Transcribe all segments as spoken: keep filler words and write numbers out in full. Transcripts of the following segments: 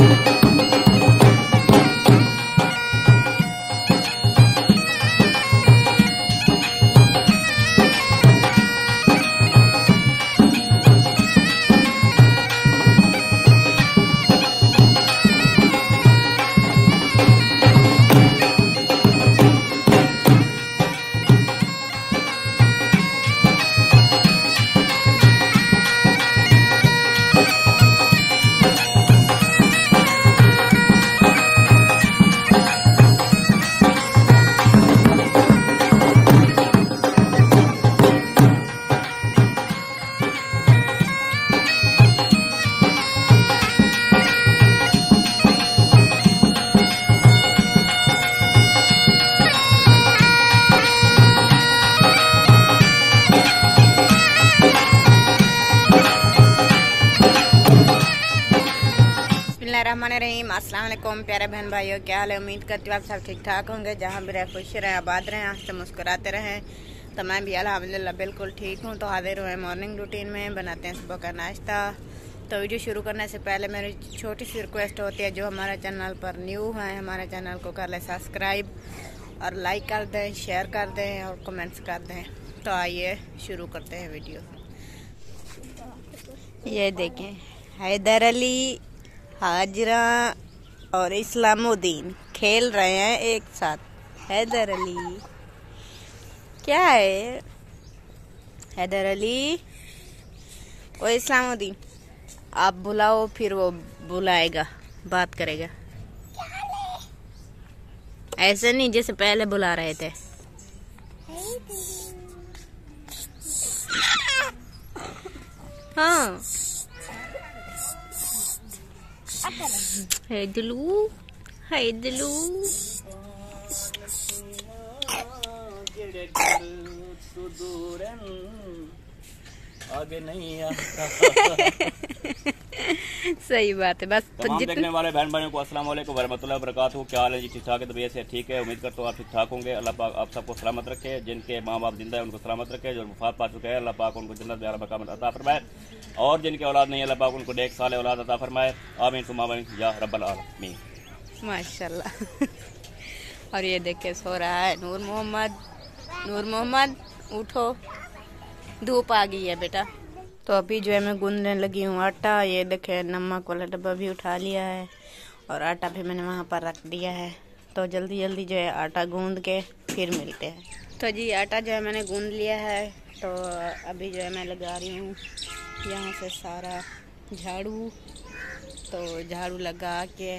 बिस्मिल्लाहिर्रहमानिर्रहीम। अस्सलाम वालेकुम प्यारे बहन भाइयों, क्या हाल है? उम्मीद करती हूँ आप सब ठीक ठाक होंगे। जहाँ भी रहे खुश रहें, आबाद रहें, हंसते मुस्कुराते रहें। तो मैं भी अल्हम्दुलिल्लाह बिल्कुल ठीक हूँ। तो हाजिर हुए मॉर्निंग रूटीन में, बनाते हैं सुबह का नाश्ता। तो वीडियो शुरू करने से पहले मेरी छोटी सी रिक्वेस्ट होती है, जो हमारे चैनल पर न्यू है हमारे चैनल को कर लें सब्सक्राइब और लाइक कर दें, शेयर कर दें और कमेंट्स कर दें। तो आइए शुरू करते हैं वीडियो। ये देखें, हैदर अली, हाजरा और इस्लामुद्दीन खेल रहे हैं एक साथ। हैदर अली क्या है? हैदर अली और इस्लामुद्दीन, आप बुलाओ फिर वो बुलाएगा, बात करेगा। ऐसे नहीं जैसे पहले बुला रहे थे। हाँ हैदलू, हैदलू आगे नहीं आता। सही बात है। बस तमाम तो देखने वाले बहन भाइयों को अस्सलाम वालेकुम वरहमतुल्लाहि वबरकातुहू। क्या हाल है जी? ठीक ठाक है? तबीयत से ठीक है? उम्मीद करता हूँ आप ठीक ठाक होंगे। अल्लाह पाक आप सबको सलामत रखे। जिनके माँ बाप जिंदा है उनको सलामत रखे। जो वफात पा चुके हैं अल्लाह पाक उनको जन्नत में आला मकाम अता फरमाए, और जिनके औलाद नहीं है अल्लाह पाक उनको नेक साले औलाद अता फरमाए। आमीन सुम्मा आमीन या रब्बल आलमीन। माशाल्लाह। और ये देखे सो रहा है नूर मोहम्मद। नूर मोहम्मद उठो, धूप आ गई है बेटा। तो अभी जो है मैं गूंदने लगी हूँ आटा। ये देखे नमक वाला डब्बा भी उठा लिया है और आटा भी मैंने वहाँ पर रख दिया है। तो जल्दी जल्दी जो है आटा गूंद के फिर मिलते हैं। तो जी आटा जो है मैंने गूंद लिया है। तो अभी जो है मैं लगा रही हूँ यहाँ से सारा झाड़ू। तो झाड़ू लगा के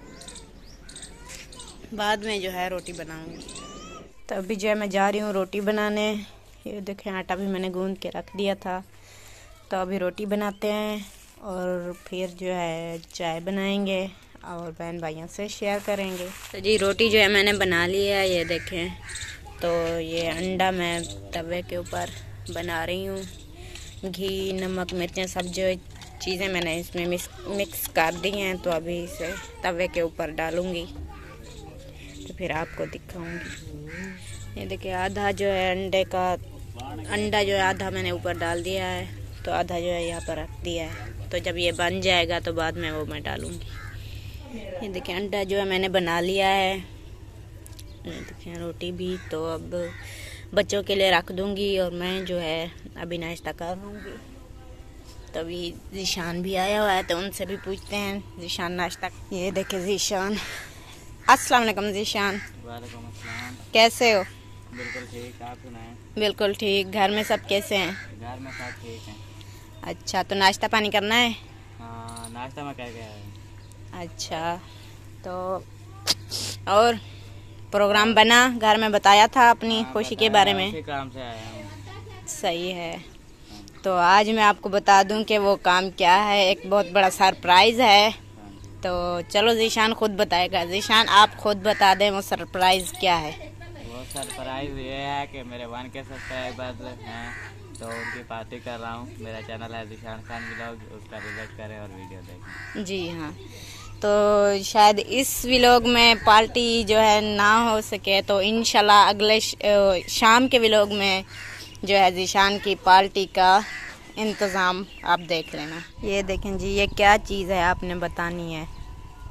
बाद में जो है रोटी बनाऊँगी। तो अभी जो है मैं जा रही हूँ रोटी बनाने। ये देखें आटा भी मैंने गूंद के रख दिया था। तो अभी रोटी बनाते हैं और फिर जो है चाय बनाएंगे और बहन भाइयों से शेयर करेंगे। तो जी रोटी जो है मैंने बना ली है। ये देखें, तो ये अंडा मैं तवे के ऊपर बना रही हूँ। घी, नमक, मिर्चें सब जो चीज़ें मैंने इसमें मिक्स मिक्स कर दी हैं। तो अभी इसे तवे के ऊपर डालूँगी तो फिर आपको दिखाऊँगी। ये देखिए आधा जो है अंडे का अंडा जो है आधा मैंने ऊपर डाल दिया है। तो आधा जो है यहाँ पर रख दिया है। तो जब ये बन जाएगा तो बाद में वो मैं डालूँगी। ये देखिए अंडा जो है मैंने बना लिया है। ये देखिए रोटी भी। तो अब बच्चों के लिए रख दूँगी और मैं जो है अभी नाश्ता कर लूँगी। तो अभी ज़ीशान भी आया हुआ है तो उनसे भी पूछते हैं। ज़ीशान नाश्ता। ये देखिए ज़ीशान। अस्सलाम वालेकुम ज़ीशान। वालेकुम अस्सलाम। कैसे हो? बिल्कुल ठीक, आप सुनाएं? बिल्कुल ठीक। घर में सब कैसे हैं? घर में सब ठीक हैं। अच्छा, तो नाश्ता पानी करना है? हाँ नाश्ता मैं कर गया। अच्छा, तो और प्रोग्राम बना? घर में बताया था अपनी हाँ, खुशी के बारे में? काम से आया हूँ। सही है। तो आज मैं आपको बता दूं कि वो काम क्या है। एक बहुत बड़ा सरप्राइज़ है। तो चलो ज़ीशान खुद बताएगा। ज़ीशान आप खुद बता दें वो सरप्राइज़ क्या है। वो सरप्राइज़ ये है कि मेरे वन के सब्सक्राइबर्स हैं तो उनकी पार्टी कर रहा हूँ। मेरा चैनल है ज़ीशान खान व्लॉग, उसका विजिट करें और वीडियो देखें। जी हाँ। तो शायद इस व्लॉग में पार्टी जो है ना हो सके तो इंशाल्लाह अगले शाम के व्लॉग में जो है ज़ीशान की पार्टी का इंतज़ाम आप देख लेना। ये देखें जी, ये क्या चीज़ है आपने बतानी है।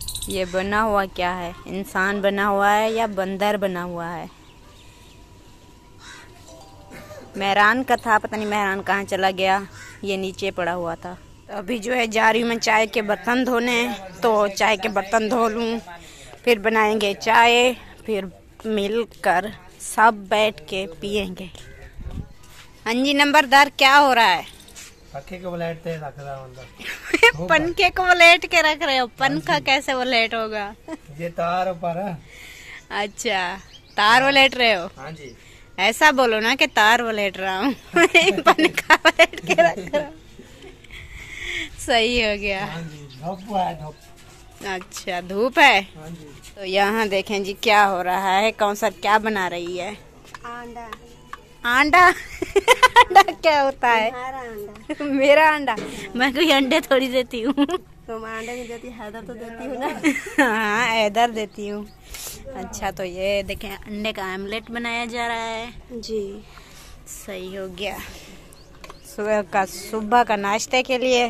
ये बना हुआ क्या है? इंसान बना हुआ है या बंदर बना हुआ है? मेहरान का था, पता नहीं मेहरान कहाँ चला गया। ये नीचे पड़ा हुआ था। तो अभी जो है जा रही हूँ मैं चाय के बर्तन धोने। तो चाय के बर्तन धो लूँ, फिर बनाएंगे चाय, फिर मिलकर सब बैठ के पियेंगे। हाँ जी नंबरदार, क्या हो रहा है? पंखे को वलेट रख रहा हूं। पंखे को वलेट के रख रहे हो? पंखा कैसे वलेट होगा? ये तार ऊपर है। अच्छा, तार वलेट रहे हो? हाँ जी। ऐसा बोलो ना कि तार वलेट रहा हूँ। पंखा वलेट के रख रहा हूँ। सही हो गया। हाँ जी, धूप है, धूप। अच्छा, धूप है। हाँ जी। तो यहाँ देखें जी क्या हो रहा है। कौसर क्या बना रही है? अंडा। अंडा? अंडा क्या होता है? अंडा। मेरा अंडा? मैं कोई अंडे थोड़ी देती हूँ। तुम अंडे नहीं देती, हैदर तो देती हूँ ना। हाँ, हैदर देती हूँ। अच्छा, तो ये देखें अंडे का आमलेट बनाया जा रहा है जी। सही हो गया। सुबह का सुबह का नाश्ते के लिए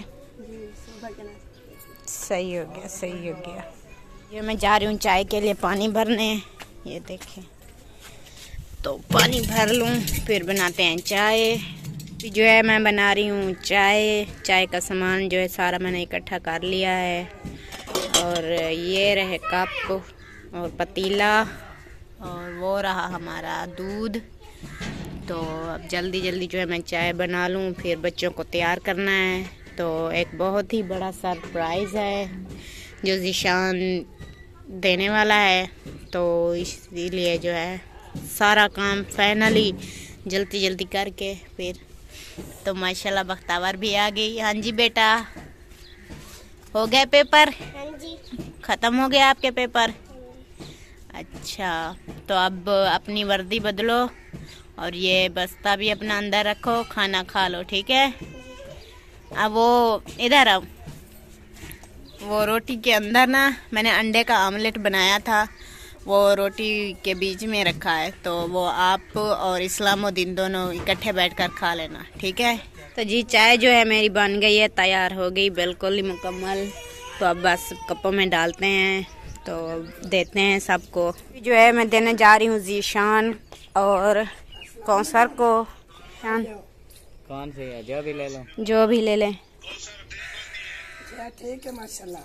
सही हो गया, सही हो गया। ये मैं जा रही हूँ चाय के लिए पानी भरने। ये देखें, तो पानी भर लूँ फिर बनाते हैं चाय। जो है मैं बना रही हूँ चाय। चाय का सामान जो है सारा मैंने इकट्ठा कर लिया है। और ये रहे कप और पतीला, और वो रहा हमारा दूध। तो अब जल्दी जल्दी जो है मैं चाय बना लूँ, फिर बच्चों को तैयार करना है। तो एक बहुत ही बड़ा सरप्राइज़ है जो ज़ीशान देने वाला है। तो इसीलिए जो है सारा काम फाइनली जल्दी जल्दी करके फिर तो माशाल्लाह बख्तावर भी आ गई। हाँ जी बेटा, हो गए पेपर? हाँ जी। ख़त्म हो गया आपके पेपर? अच्छा, तो अब अपनी वर्दी बदलो और ये बस्ता भी अपना अंदर रखो, खाना खा लो, ठीक है? अब वो इधर आओ। वो रोटी के अंदर ना मैंने अंडे का आमलेट बनाया था, वो रोटी के बीच में रखा है। तो वो आप और इस्लामुद्दीन दोनों इकट्ठे बैठकर खा लेना, ठीक है? तो जी चाय जो है मेरी बन गई है, तैयार हो गई बिल्कुल ही मुकम्मल। तो अब बस कपों में डालते हैं तो देते हैं सबको। जो है मैं देने जा रही हूँ ज़ीशान और कौसर को। शान कौन से है? जो भी ले लो। जो भी ले लें। ठीक है माशाल्लाह।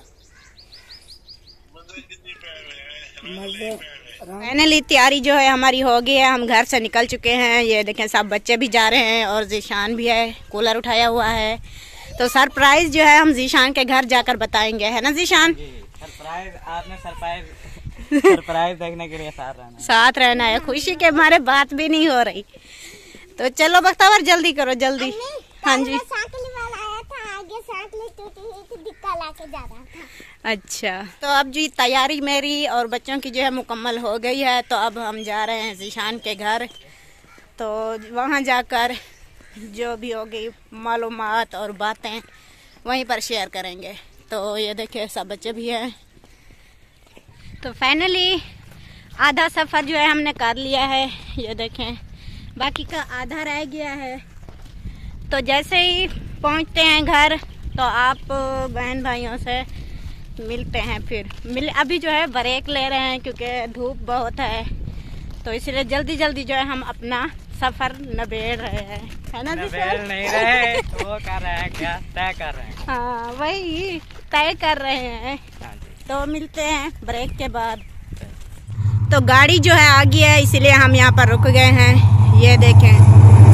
फाइनली तैयारी जो है हमारी हो गई है, हम घर से निकल चुके हैं। ये देखें सब बच्चे भी जा रहे हैं और ज़ीशान भी है, कूलर उठाया हुआ है। तो सरप्राइज जो है हम ज़ीशान के घर जाकर बताएंगे, है ना ज़ीशान? सरप्राइज आपने सरप्राइज सरप्राइज देखने के लिए साथ रहना साथ रहना है। खुशी के मारे बात भी नहीं हो रही। तो चलो बख्तावर जल्दी करो जल्दी। हाँ जी। साइकिल वाला आया था, आगे साइकिल टूटी हुई थी, दिक्कत लाके जा रहा था। अच्छा, तो अब जी तैयारी मेरी और बच्चों की जो है मुकम्मल हो गई है। तो अब हम जा रहे हैं ज़ीशान के घर। तो वहाँ जाकर जो भी होगी मालूमात और बातें वहीं पर शेयर करेंगे। तो ये देखिए सब बच्चे भी हैं। तो फाइनली आधा सफ़र जो है हमने कर लिया है। ये देखें बाकी का आधा रह गया है। तो जैसे ही पहुंचते हैं घर तो आप बहन भाइयों से मिलते हैं। फिर मिल अभी जो है ब्रेक ले रहे हैं क्योंकि धूप बहुत है। तो इसलिए जल्दी जल्दी जो है हम अपना सफ़र नबेड़ रहे हैं, है ना? नबेड़ नहीं रहे, वो कर रहे हैं क्या? तय कर रहे हैं। हाँ वही तय कर रहे हैं। हाँ जी। तो मिलते हैं ब्रेक के बाद। तो गाड़ी जो है आ गई है इसीलिए हम यहाँ पर रुक गए हैं। ये देखें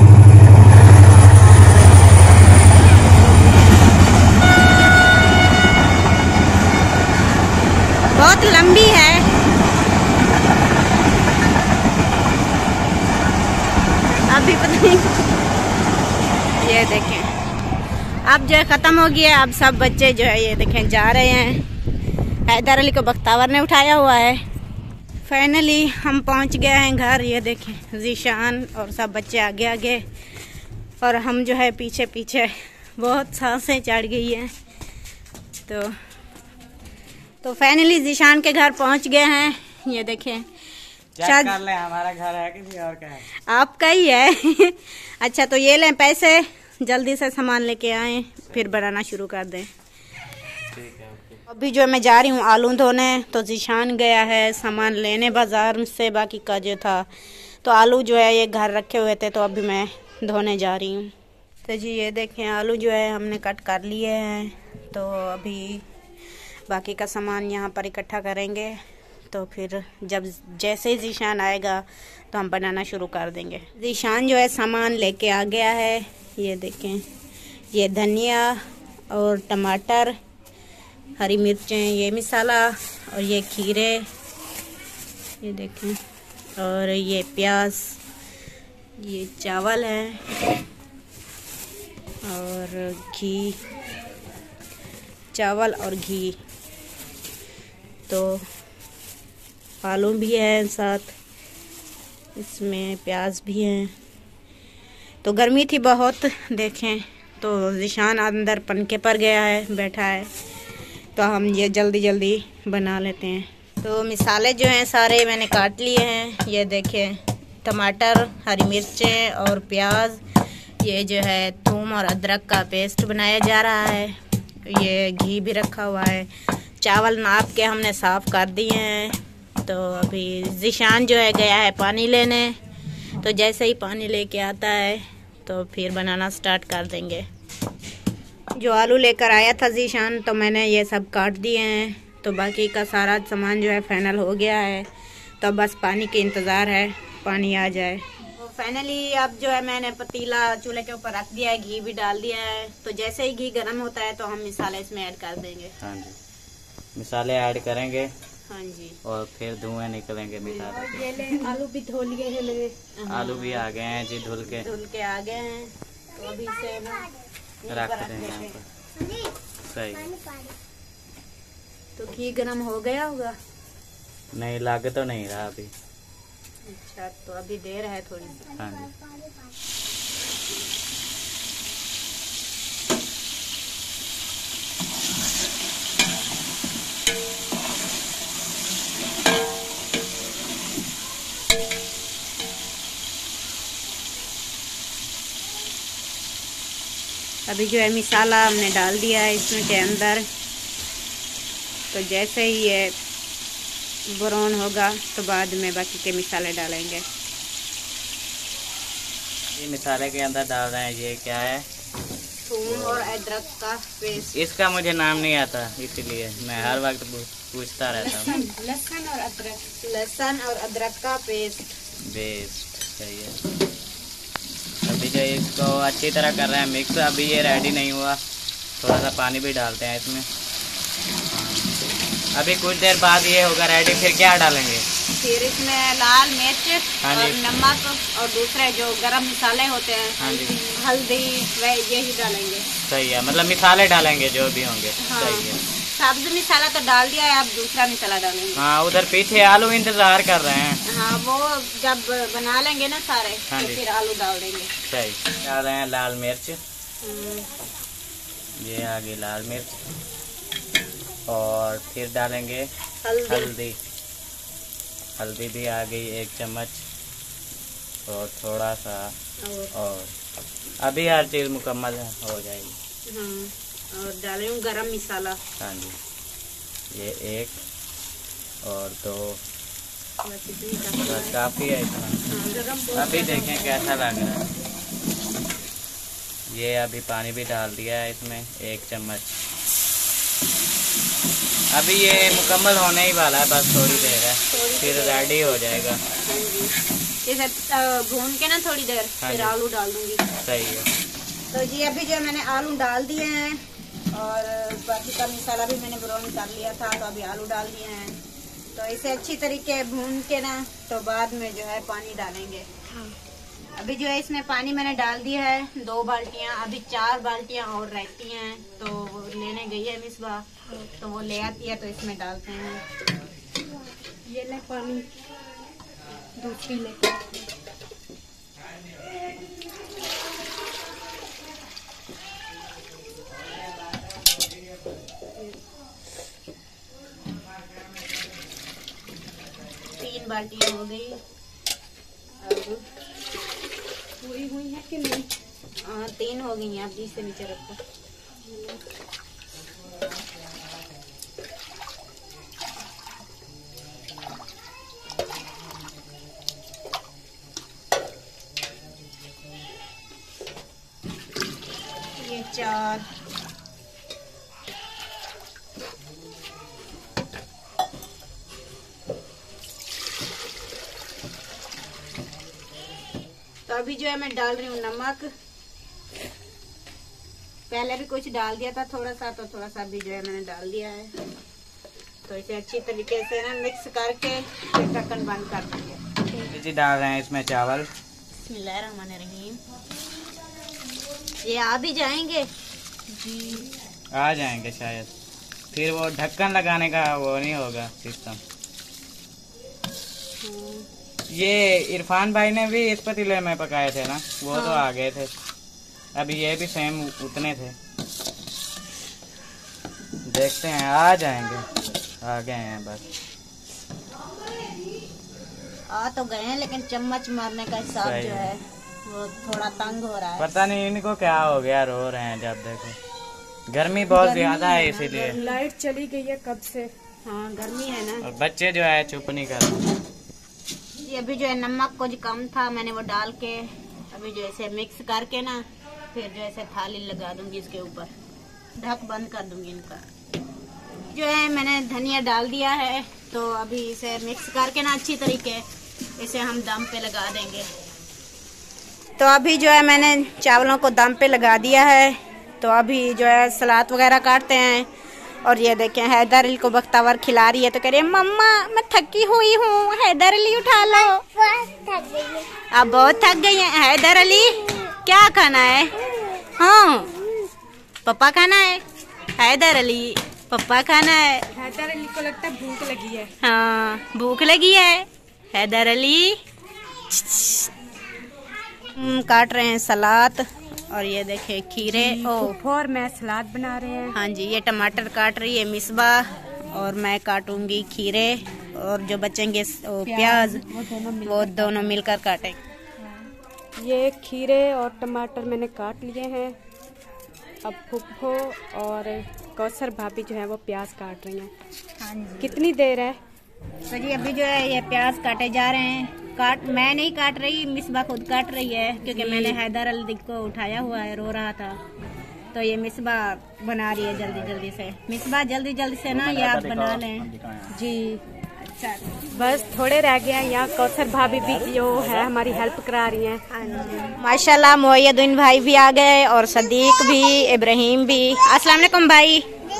बहुत लंबी है। अभी पता नहीं। ये देखें अब जो है ख़त्म हो गया। अब सब बच्चे जो है ये देखें जा रहे हैं। हैदर अली को बख्तावर ने उठाया हुआ है। फाइनली हम पहुंच गए हैं घर। ये देखें ज़ीशान और सब बच्चे आगे आगे और हम जो है पीछे पीछे। बहुत सांसें चढ़ गई हैं। तो तो फाइनली ज़ीशान के घर पहुंच गए हैं। ये देखें चेक कर ले हमारा घर है किसी और का है? आपका ही है। अच्छा तो ये लें पैसे, जल्दी से सामान लेके आएं फिर बनाना शुरू कर दें। ठीक है, ओके। अभी जो है मैं जा रही हूँ आलू धोने, तो जीशान गया है सामान लेने बाज़ार से, बाकी का जो था तो आलू जो है ये घर रखे हुए थे, तो अभी मैं धोने जा रही हूँ। तो जी ये देखें आलू जो है हमने कट कर लिए हैं, तो अभी बाकी का सामान यहाँ पर इकट्ठा करेंगे, तो फिर जब जैसे ही जीशान आएगा तो हम बनाना शुरू कर देंगे। जीशान जो है सामान लेके आ गया है, ये देखें, ये धनिया और टमाटर, हरी मिर्चें, ये मसाला और ये खीरे, ये देखें, और ये प्याज, ये चावल है और घी, चावल और घी, तो आलू भी है साथ, इसमें प्याज भी है। तो गर्मी थी बहुत, देखें, तो जीशान अंदर पंखे पर गया है, बैठा है, तो हम ये जल्दी जल्दी बना लेते हैं। तो मिसाले जो हैं सारे मैंने काट लिए हैं, ये देखें, टमाटर, हरी मिर्चें और प्याज, ये जो है थूम और अदरक का पेस्ट बनाया जा रहा है, ये घी भी रखा हुआ है, चावल नाप के हमने साफ़ कर दिए हैं। तो अभी जीशान जो है गया है पानी लेने, तो जैसे ही पानी लेके आता है तो फिर बनाना स्टार्ट कर देंगे। जो आलू लेकर आया था जीशान, तो मैंने ये सब काट दिए हैं, तो बाकी का सारा सामान जो है फाइनल हो गया है, तो बस पानी के इंतज़ार है, पानी आ जाए। तो फाइनली अब जो है मैंने पतीला चूल्हे के ऊपर रख दिया है, घी भी डाल दिया है, तो जैसे ही घी गर्म होता है तो हम मसाले इसमें ऐड कर देंगे। हाँ जी, मसाले ऐड करेंगे। हाँ जी, और फिर धुएं निकलेंगे मसाले के। ये ले आलू भी धो लिए हैं मैंने, आलू भी आ गए हैं जी, धुल के धुल के आ गए हैं, तो अभी से ना रख देंगे यहाँ पर। सही। तो घी गरम हो गया होगा? नहीं, लग तो नहीं रहा अभी। अच्छा, तो अभी देर है थोड़ी सी। हाँ जी, अभी जो है मसाला हमने डाल दिया है इसमें के अंदर, तो जैसे ही ये ब्राउन होगा तो बाद में बाकी के मसाले डालेंगे। ये मसाले के अंदर डाल रहे हैं, ये क्या है? थूम और अदरक का पेस्ट। इसका मुझे नाम नहीं आता, इसीलिए मैं हर वक्त पूछता रहता हूँ। लहसुन और अदरक, लहसुन और अदरक का पेस्ट। बेस्ट, सही है। अभी जो इसको अच्छी तरह कर रहे हैं मिक्स, अभी ये रेडी नहीं हुआ, थोड़ा सा पानी भी डालते हैं इसमें। अभी कुछ देर बाद ये होगा रेडी, फिर क्या डालेंगे? फिर इसमें लाल मिर्च हाँ और जी, नमक और दूसरे जो गरम मसाले होते हैं, हाँ जी, हल्दी, वह यही डालेंगे। सही है, मतलब मसाले डालेंगे जो भी होंगे। हाँ, सही है। सब्ज मसाला तो डाल दिया है, अब दूसरा मसाला डालेंगे। हाँ, उधर पीछे आलू इंतजार कर रहे हैं। हाँ, वो जब बना लेंगे ना सारे, हाँ तो जी, फिर आलू डाल देंगे। सही। डाल रहे हैं लाल मिर्च, हम्म, ये आ गई लाल मिर्च, और फिर डालेंगे हल्दी, हल्दी। हल्दी भी आ गई एक चम्मच, और थोड़ा सा, और, और अभी हर चीज़ मुकम्मल हो जाएगी। हाँ, और डाले हूँ गरम मसाला। हाँ जी, ये एक और दो, बस इतनी काफी बस है। काफ़ी है इतना। हाँ, गरम बहुत अभी ज्यादा देखें कैसा लग रहा है। ये अभी पानी भी डाल दिया है इसमें एक चम्मच। अभी ये मुकम्मल होने ही वाला है, बस थोड़ी देर है, फिर रेडी हो जाएगा। हाँ जी, इसे अ, भून के ना थोड़ी देर, हाँ फिर जी, आलू डाल दूंगी। सही है। तो जी अभी जो मैंने आलू डाल दिए हैं, और बाकी का मसाला भी मैंने ब्राउन कर लिया था, तो अभी आलू डाल दिए हैं। तो इसे अच्छी तरीके भून के ना, तो बाद में जो है पानी डालेंगे। हाँ। अभी जो है इसमें पानी मैंने डाल दिया है दो बाल्टियाँ, अभी चार बाल्टियाँ और रहती हैं, तो वो लेने गई है मिसबा, तो वो ले आती है, तो इसमें डालते हैं। ये ले पानी, दूसरी ले। तीन बाल्टियाँ हो गई, अब पूरी हुई है कि नहीं? हाँ, तीन हो गई हैं, अब बीस से नीचे रखो। चार, तो अभी जो है मैं डाल रही हूँ नमक। पहले भी कुछ डाल दिया था थोड़ा सा, तो थोड़ा सा भी जो है मैंने डाल दिया है। तो इसे अच्छी तरीके से ना मिक्स करके फिर ढक्कन बंद कर देंगे। जी डाल रहे हैं इसमें चावल। बिस्मिल्लाहिर्रहमानिर्रहीम। ये आ भी जाएंगे जी, आ जाएंगे शायद, फिर वो ढक्कन लगाने का वो नहीं होगा सिस्टम। ये इरफान भाई ने भी इस पतीले में पकाए थे ना, वो हाँ। तो आ गए थे। अभी ये भी सेम उतने थे। देखते हैं, आ जाएंगे, आ गए हैं बस। आ तो गए हैं, लेकिन चम्मच मारने का हिसाब जो है वो थोड़ा तंग हो रहा है। पता नहीं इनको क्या हो गया, रो रहे हैं। जब देखो गर्मी बहुत ज्यादा है, इसीलिए लाइट चली गई है कब से। हाँ गर्मी है ना। और बच्चे जो है चुप नहीं कर रहे। ये अभी जो है नमक कुछ कम था, मैंने वो डाल के अभी जो ऐसे मिक्स करके ना फिर जो ऐसे थाली लगा दूंगी इसके ऊपर, ढक बंद कर दूंगी इनका। जो है मैंने धनिया डाल दिया है, तो अभी इसे मिक्स करके ना अच्छी तरीके इसे हम दम पे लगा देंगे। तो अभी जो है मैंने चावलों को दम पे लगा दिया है। तो अभी जो है सलाद वगैरह काटते हैं। और ये देखें हैदर अली को बख्तावर खिला रही है, तो कह रही है मम्मा मैं थकी हुई हूँ, हैदर अली उठा लो। थक गई है। अब बहुत थक गई है। हैदर अली क्या खाना है? हाँ पापा खाना है। हैदर अली पापा खाना है। हैदर अली को लगता है भूख लगी है। हाँ भूख लगी है। हैदर अली काट रहे हैं सलाद। और ये देखे खीरे और मैं सलाद बना रहे हैं। हाँ जी, ये टमाटर काट रही है मिसबा, और मैं काटूंगी खीरे, और जो बचेंगे प्याज वो दोनों मिल वो दोनों मिलकर काटेंगे। ये खीरे और टमाटर मैंने काट लिए हैं। अब फुफ्फो और कौसर भाभी जो है वो प्याज काट रही हैं। हाँ जी। कितनी देर है? तो जी अभी जो है ये प्याज काटे जा रहे हैं। काट मैं नहीं काट रही, मिसबा खुद काट रही है, क्योंकि मैंने हैदर अली को उठाया हुआ है, रो रहा था। तो ये मिसबा बना रही है जल्दी जल्दी से। मिसबा जल्दी जल्दी से ना ये आप बना लें जी। अच्छा बस थोड़े रह गए हैं। यहाँ कौसर भाभी भी जो है हमारी हेल्प करा रही हैं। माशाल्लाह मोइनुद्दीन भाई भी आ गए, और सदीक भी, इब्राहिम भी। अस्सलाम वालेकुम भाई।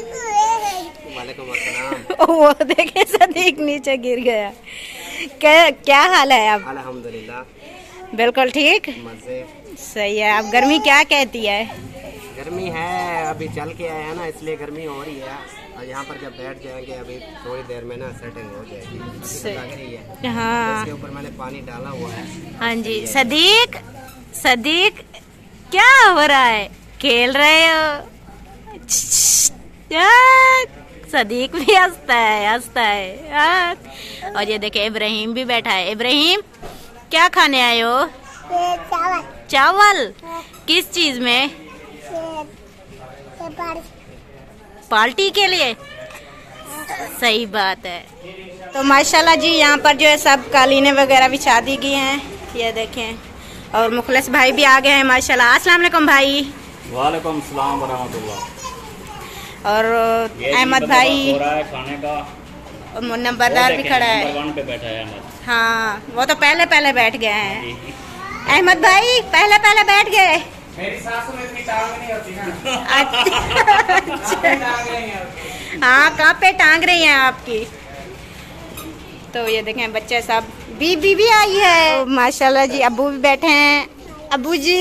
वो देखे सदीक नीचे गिर गया। क्या क्या हाल है अब? अल्हम्दुलिल्लाह बिल्कुल ठीक, मजे। सही है। अब गर्मी क्या कहती है? गर्मी है, अभी चल के आए हैं ना, इसलिए गर्मी हो रही है। और यहाँ पर जब बैठ जाएंगे अभी थोड़ी देर में ना सेटिंग हो जाएगी। लग रही है। हाँ इसके ऊपर मैंने पानी डाला हुआ है। हाँ जी। सदीक सदीक क्या हो रहा है? खेल रहे हो? सदीक भी हंसता है हंसता है। और ये देखे इब्राहिम भी बैठा है। इब्राहिम क्या खाने आए हो? चावल। चावल किस चीज में? पार्टी के लिए। सही बात है। तो माशाल्लाह जी यहाँ पर जो है सब कालीने वगैरह बिछा दी गई हैं, ये देखें। और मुखलिस भाई भी आ गए हैं माशाल्लाह। अस्सलाम वालेकुम भाई। वालेकुम सलाम वरहमतुल्लाह। और अहमद भाई हो रहा है खाने का, और मुन्ना बरदार भी खड़ा है। नंबर वन पे बैठा है अहमद। हाँ वो तो पहले पहले बैठ गए हैं। अहमद भाई पहले पहले बैठ गए। मेरी सासू में इतनी टांग नहीं होती ना। अच्छा हाँ कहाँ पे टांग रही हैं आपकी? तो ये देखें बच्चे सब। बीबी भी आई है माशाल्लाह जी। अबू भी बैठे हैं। अबू जी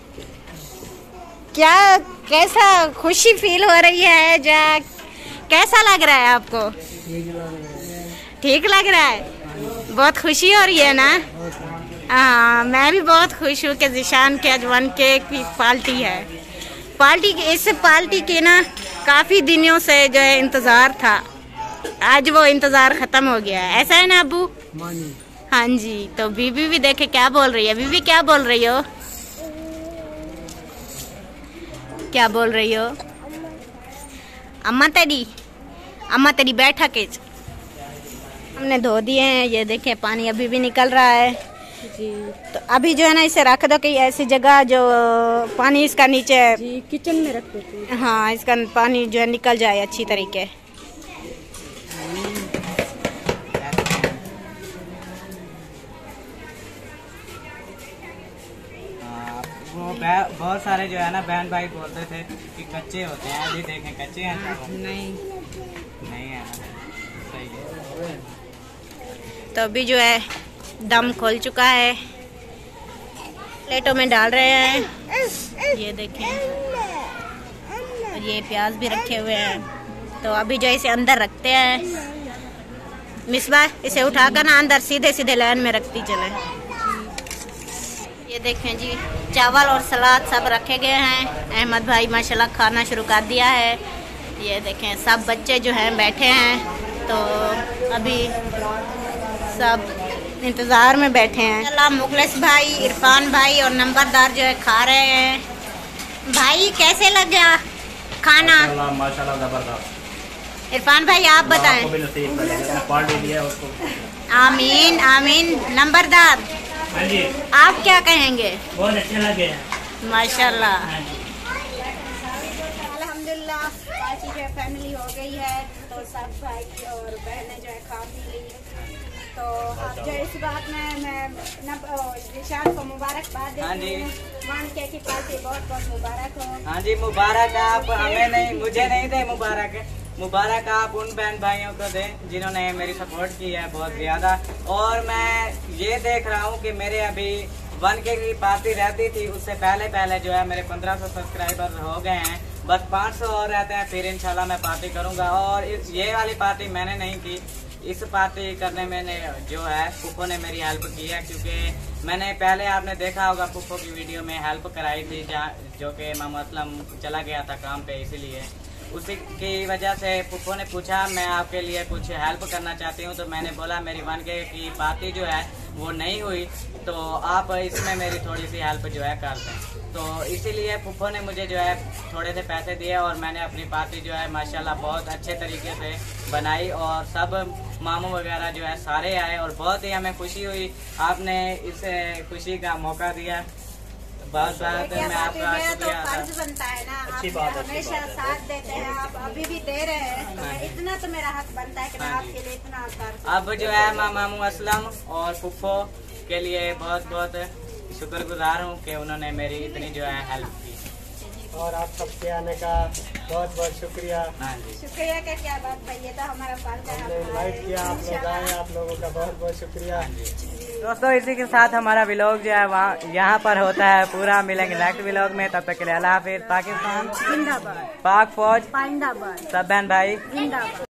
क्या कैसा खुशी फील हो रही है? जा कैसा लग रहा है आपको? ठीक लग रहा है। बहुत खुशी हो रही है ना? हाँ मैं भी बहुत खुश हूँ कि जिशान के आज वन केक की पार्टी है। पार्टी इस पार्टी के ना काफ़ी दिनों से जो है इंतज़ार था। आज वो इंतज़ार ख़त्म हो गया है। ऐसा है ना अबू? हाँ जी। तो बीबी भी देखे क्या बोल रही है। बीबी क्या बोल रही हो? क्या बोल रही हो? अम्मा तेरी अम्मा तेरी बैठा के हमने धो दिए हैं। ये देखें पानी अभी भी निकल रहा है। जी। तो अभी जो है ना इसे रख दो कि ऐसी जगह जो पानी इसका नीचे जी किचन में रख देती हूँ। हाँ, इसका पानी जो है निकल जाए अच्छी तरीके। वो बहुत सारे जो है ना बहन भाई बोलते थे कि कच्चे होते हैं, अभी देखें कच्चे हैं। नहीं नहीं है ना, सही है। तो अभी जो है दम खोल चुका है, प्लेटों में डाल रहे हैं, ये देखें। और ये प्याज भी रखे हुए हैं। तो अभी जो इसे अंदर रखते हैं। मिसबा इसे उठाकर ना अंदर सीधे सीधे लाइन में रखती चले। ये देखें जी, चावल और सलाद सब रखे गए हैं। अहमद भाई माशाल्लाह खाना शुरू कर दिया है। ये देखें सब बच्चे जो हैं बैठे हैं। तो अभी सब इंतज़ार में बैठे हैं। अल्लाह मुखलिस भाई, इरफान भाई और नंबरदार जो है खा रहे हैं। भाई कैसे लग गया खाना? माशाल्लाह जबरदस्त। इरफान भाई आप बताएं। आमीन आमीन। नंबरदार हाँ जी, आप क्या कहेंगे? बहुत अच्छे लगे माशाल्लाह। हाँ जी। अल्हम्दुलिल्लाह पार्टी जो है फैमिली हो गई है। तो सब भाई और बहनें जो है खा पी ली। तो आप जो इस बात में मैं निशान को मुबारकबाद देती हूँ। मान के की पार्टी बहुत बहुत मुबारक हो। हाँ जी, मुबारक आप हमें नहीं, मुझे नहीं दे मुबारक। मुबारक आप उन बहन भाइयों को दें जिन्होंने मेरी सपोर्ट की है बहुत ज़्यादा। और मैं ये देख रहा हूँ कि मेरे अभी वन के की पार्टी रहती थी, उससे पहले पहले जो है मेरे पंद्रह सौ सब्सक्राइबर हो गए हैं। बस पाँच सौ और रहते हैं, फिर इंशाल्लाह मैं पार्टी करूँगा। और इस ये वाली पार्टी मैंने नहीं की, इस पार्टी करने मैंने जो है फूफो ने मेरी हेल्प की है। क्योंकि मैंने पहले आपने देखा होगा फूफो की वीडियो में हेल्प कराई थी, जो कि मामा असलम चला गया था काम पे, इसीलिए उसी की वजह से फूफो ने पूछा मैं आपके लिए कुछ हेल्प करना चाहती हूँ। तो मैंने बोला मेरी वन के की पार्टी जो है वो नहीं हुई, तो आप इसमें मेरी थोड़ी सी हेल्प जो है कर दें। तो इसीलिए फूफो ने मुझे जो है थोड़े से पैसे दिए और मैंने अपनी पार्टी जो है माशाल्लाह बहुत अच्छे तरीके से बनाई। और सब मामू वगैरह जो है सारे आए और बहुत ही हमें खुशी हुई। आपने इस खुशी का मौका दिया, बहुत बहुत मैं आपका शुक्रिया। फर्ज बनता है ना, अच्छी आप बात, अच्छी हमेशा बात। साथ देते हैं, आप अभी भी दे रहे हैं। तो मैं इतना तो मेरा हक बनता है कि मैं हाँ आपके लिए इतना कर सकूं। अब जो है मैं मामू असलम और फुफ्फो के लिए बहुत बहुत शुक्रगुजार हूँ कि उन्होंने मेरी इतनी जो है हेल्प की। और आप सबके आने का बहुत बहुत शुक्रिया। हाँ जी, शुक्रिया का क्या बात भाई, ये तो हमारा फर्ज है। हमने इनवाइट किया, आप लोग आए, आप लोगों का बहुत बहुत शुक्रिया। दोस्तों इसी के साथ हमारा व्लॉग जो है वहाँ यहाँ पर होता है पूरा। मिलेंगे नेक्स्ट व्लॉग में, तब तक के लिए अल्लाह हाफिज। पाकिस्तान जिंदाबाद, पाक फौज, जिंदाबाद, सब बहन भाई जिंदाबाद।